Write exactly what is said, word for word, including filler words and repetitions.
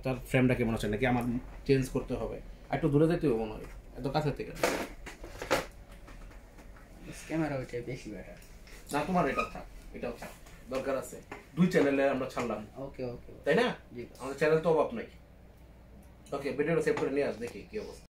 তার ফ্রেমটা কেমন আছে নাকি আমার চেঞ্জ করতে হবে, একটু দূরে যেতে হবে মনে হয়, এত কাছে থেকে ক্যামেরা ওইটা বেশি বেটার। না তোমার এটাও থাক, এটাও থাক, দরকার আছে দুই চ্যানেলে আমরা ছাড়লাম। ওকে ওকে তাই না, আমাদের চ্যানেল তো অভাব নাই। ওকে ভিডিওটা সেভ করে নিয়ে আস, দেখি কি অবস্থা।